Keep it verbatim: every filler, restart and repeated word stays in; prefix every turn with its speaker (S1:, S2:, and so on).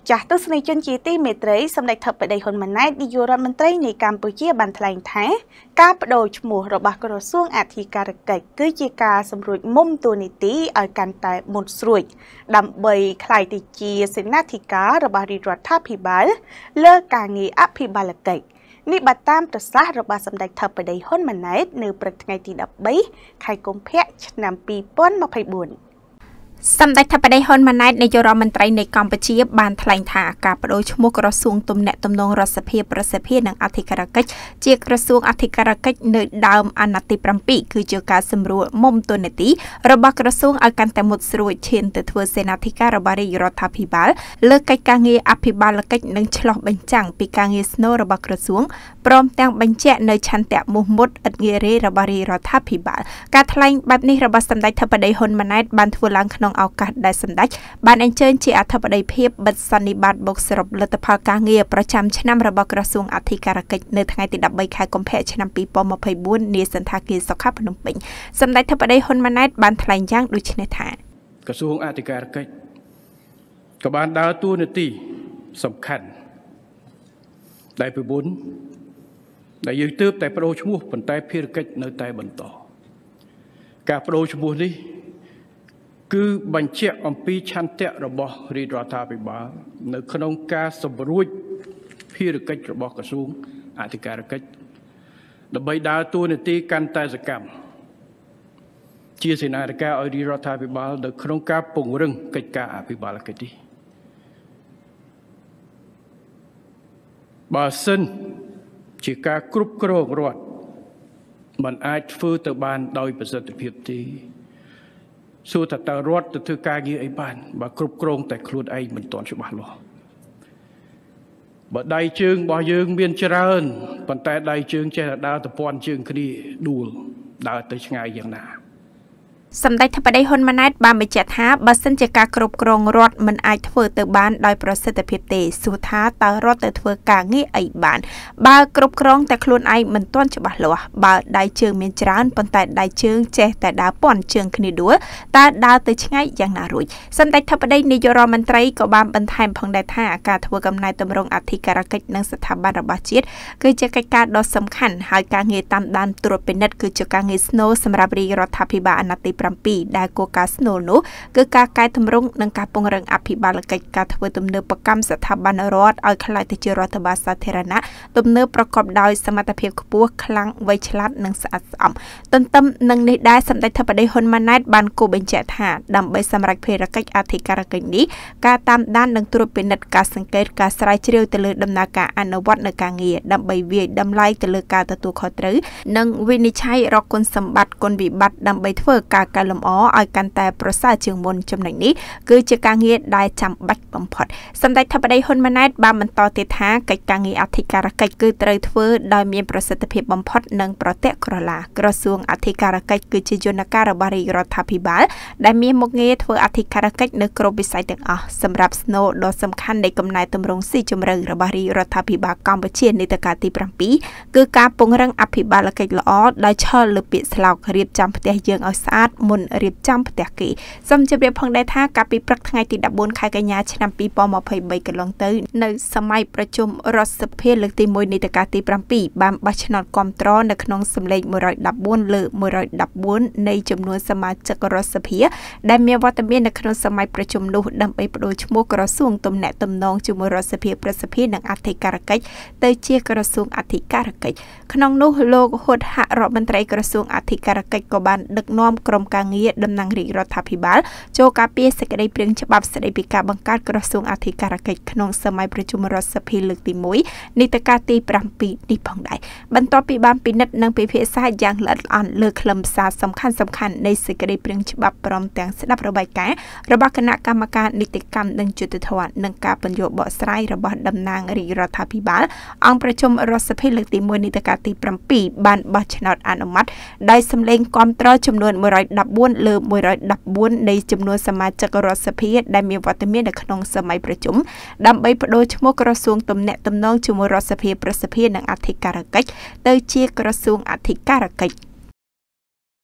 S1: ចាស់ទស្សនិកជនជាទីមេត្រីសម្ដេចថបដីហ៊ុនម៉ាណែតនាយករដ្ឋមន្ត្រីនៃកម្ពុជាបានថ្លែងថាការបដូរឈ្មោះរបស់ក្រសួងអធិការកិច្ចគឺជាការសម្រួលមុំតួនាទីឲ្យកាន់តែមុនស្រួយដើម្បីក្លាយទៅជាសេនាធិការរបស់រាជរដ្ឋាភិបាលលើការងារអភិបាលកិច្ចនេះបានតាមប្រសាសន៍របស់សម្ដេចថបដីហ៊ុនម៉ាណែតនៅព្រឹកថ្ងៃទី13ខែកុម្ភៈឆ្នាំពីរពាន់ម្ភៃបួនសម្ដេចថបដីហ៊ុនម៉ាណែតនាយករដ្ឋមន្ត្រីនៃកម្ពុជាបានថ្លែងថាការបដូរឈ្មោះក្រសួងទំនាក់ទំនងរដ្ឋសភាប្រសិទ្ធភាពនិងអធិការកិច្ចជាក្រសួងអធិការកិច្ចនៅដើមអាណត្តិទីbảyគឺជាការសម្រួលមុំតួនាទីរបស់ក្រសួងឲ្យកាន់តែមុតស្រួចឈានទៅធ្វើសេនាធិការរបស់រាជរដ្ឋាភិបាលលើកិច្ចការងារអភិបាលកិច្ចនិងឆ្លោះបញ្ចាំងពីការងារស្នូលរបស់ក្រសួងព្រមទាំងបញ្ជាក់នៅឆន្ទៈមោះមុតឥតងារេរបស់រាជរដ្ឋាភិបាលការថ្លែងបែបនេះរបស់សម្ដេចថបដីហ៊ុនម៉ាណែតបានធ្វើឡើងក្នុងឱកាសដែលសម្ដេចបានអញ្ជើញជាអធិបតីភាពបិទសន្និបាតបូកសរុបលទ្ធផលការងារប្រចាំឆ្នាំរបស់ក្រសួងអធិការកិច្ចនៅថ្ងៃទី13ខែកុម្ភៈឆ្នាំពីរពាន់ម្ភៃបួននាសន្តាគារសុខាភ្នំពេញសម្ដេចថបដីហ៊ុនម៉ាណែតបានថ្លែងយ៉ាងដូចនេះថា
S2: ក្រសួងអធិការកិច្ចក៏បានដើរតួនាទីសំខាន់ដែលពីមុនដែលយើងទើបតែបដូរឈ្មោះប៉ុន្តែភារកិច្ចនៅតែបន្តការបដូរឈ្មោះនេះគឺបញ្ជាក់អំពីឆន្ទៈរបស់រាជរដ្ឋាភិបាលនៅក្នុងការសម្រួចភារកិច្ចរបស់ក្រសួងអធិការកិច្ចដើម្បីដើរតួនាទីកាន់តែសកម្មជាសេនាធិការឲ្យរាជរដ្ឋាភិបាលនៅក្នុងការពង្រឹងកិច្ចការអភិបាលកិច្ចនេះបើសិនជាការគ្រប់គ្រងរដ្ឋมันអាចធ្វើទៅបានដោយប្រសិទ្ធភាពទេសួរថាតើរដ្ឋទៅធ្វើការងារអីបានបើគ្រប់គ្រងតែខ្លួនឯងមិនទាន់ច្បាស់លាស់បើដៃជើងរបស់យើងមានច្រើនប៉ុន្តែដៃជើងចេះតែដើរទៅពាន់ជើងគ្នាដួលដើរទៅឆ្ងាយយ៉ាងណា
S1: សម្ដេចថបដីហ៊ុនម៉ាណែតបានបញ្ជាក់ថាបើសិនជាការគ្រប់គ្រងរដ្ឋមិនអាចធ្វើទៅបានដោយប្រសិទ្ធភាពទេសួរថាតើរដ្ឋទៅធ្វើការងារអីបានបើគ្រប់គ្រងតែខ្លួនឯងមិនទាន់ច្បាស់លាស់បើដៃជើងមានច្រើនប៉ុន្តែដៃជើងចេះតែដើរពាន់ជើងគ្នាដួលតើដើរទៅឆ្ងាយយ៉ាងណារួចសម្ដេចថបដីនាយករដ្ឋមន្ត្រីក៏បានបន្ថែមផងដែរថាការធ្វើកំណែតម្រង់អធិការកិច្ចនិងស្ថាប័នរបស់ជាតិគឺជាកិច្ចការដ៏សំខាន់ហើយការងារតាមដានត្រួតពិនិត្យគឺជាការងារស្នូលសម្រាប់រាជរដ្ឋាភិបាលអាណត្តិទីដែលគោលការណ៍ស្នូលនោះគឺការកែតម្រង់និងការពង្រឹងអភិបាលកិច្ចការធ្វើទំនើបកម្មស្ថាប័នរដ្ឋឲ្យក្លាយទៅជារដ្ឋបាលសាធារណៈទំនើបប្រកបដោយសមត្ថភាពខ្ពស់ខ្លាំងវៃឆ្លាតនិងស្អាតស្អំទន្ទឹមនឹងនេះដែរសម្ដេចថបដីហ៊ុនម៉ាណែតបានគូបញ្ជាក់ថាដើម្បីសម្រេចភារកិច្ចអធិការកិច្ចនេះការតាមដាននិងត្រួតពិនិត្យការសង្កេតការស្រាវជ្រាវទៅលើដំណើរការអនុវត្តនៅការងារដើម្បីវាយតម្លៃទៅលើការទទួលខុសត្រូវនិងវិនិច្ឆ័យរកគុណសម្បត្តិគុណវិបត្តិដើម្បីធ្វើការកែលម្អឲ្យកាន់តែប្រសើរជាងមុនចំណុចនេះគឺជាការងារដែលចាំបាច់បំផុតសម្ដេចថបដីហ៊ុនម៉ាណែតបានបន្តទៀតថាកិច្ចការងារអធិការកិច្ចគឺត្រូវធ្វើដោយមានប្រសិទ្ធភាពបំផុតនិងប្រតិក្រឡាក្រសួងអធិការកិច្ចគឺជាយន្តការរបស់រាជរដ្ឋាភិបាលដែលមានមុខងារធ្វើអធិការកិច្ចនៅគ្រប់វិស័យទាំងអស់សម្រាប់ស្នូលដ៏សំខាន់នៃកំណែតម្រង់ស៊ីជម្រៅរបស់រាជរដ្ឋាភិបាលកម្ពុជានីតិកាលទីbảyគឺការពង្រឹងអភិបាលកិច្ចល្អដោយឈលលើពាក្យស្លោករៀបចំផ្ទះយើងឲ្យស្អាតមុនរៀបចំផ្ទះគេសូមជម្រាបផងដែរថាកាលពីព្រឹកថ្ងៃទី14ខែកញ្ញាឆ្នាំពីរពាន់ម្ភៃបីកន្លងទៅនៅសម័យប្រជុំរដ្ឋសភាលើកទីមួយនីតិកាលទីbảyបានបោះឆ្នោតគាំទ្រនៅក្នុងសម្លេងមួយរយដប់បួនលើមួយរយដប់បួននៃចំនួនសមាជិករដ្ឋសភាដែលមានវត្តមាននៅក្នុងសម័យប្រជុំនោះដើម្បីបដូរឈ្មោះក្រសួងទំនាក់ទំនងជាមួយរដ្ឋសភាប្រសិទ្ធភាពនិងអធិការកិច្ចទៅជាក្រសួងអធិការកិច្ចក្នុងនោះលោកហ៊ុនហៈរដ្ឋមន្ត្រីក្រសួងអធិការកិច្ចក៏បានដឹកនាំក្រុមការងារតំណាងរាជរដ្ឋាភិបាលចូលការពារសេចក្តីព្រាងច្បាប់ស្តីពីការបង្កើតក្រសួងអធិការកិច្ចក្នុងសម័យប្រជុំរដ្ឋសភាលើកទីមួយនីតិកាលទីbảyនេះផងដែរបន្ទាប់ពីបានពិនិត្យនិងពិភាក្សាយ៉ាងល្អិតល្អន់លើខ្លឹមសារសំខាន់សំខាន់នៃសេចក្តីព្រាងច្បាប់ព្រមទាំងស្ដាប់របាយការណ៍របស់គណៈកម្មការនីតិកម្មនិងយុត្តិធម៌និងការបញ្យល់បកស្រាយរបស់តំណាងរាជរដ្ឋាភិបាលអង្គប្រជុំរដ្ឋសភាលើកទីមួយនីតិកាលទីbảyបានបោះឆ្នោតអនុម័តដោយសម្លេងគាំទ្រចំនួនមួយរយដប់បួនលើមួយរយដប់បួននៃចំនួនសមាជិករដ្ឋសភាដែលមានវត្តមាននៅក្នុងសម័យប្រជុំដើម្បីបដូរឈ្មោះក្រសួងទំនាក់ទំនងជាមួយរដ្ឋសភាប្រសិទ្ធភាពនិងអធិការកិច្ចទៅជាក្រសួងអធិការកិច្ច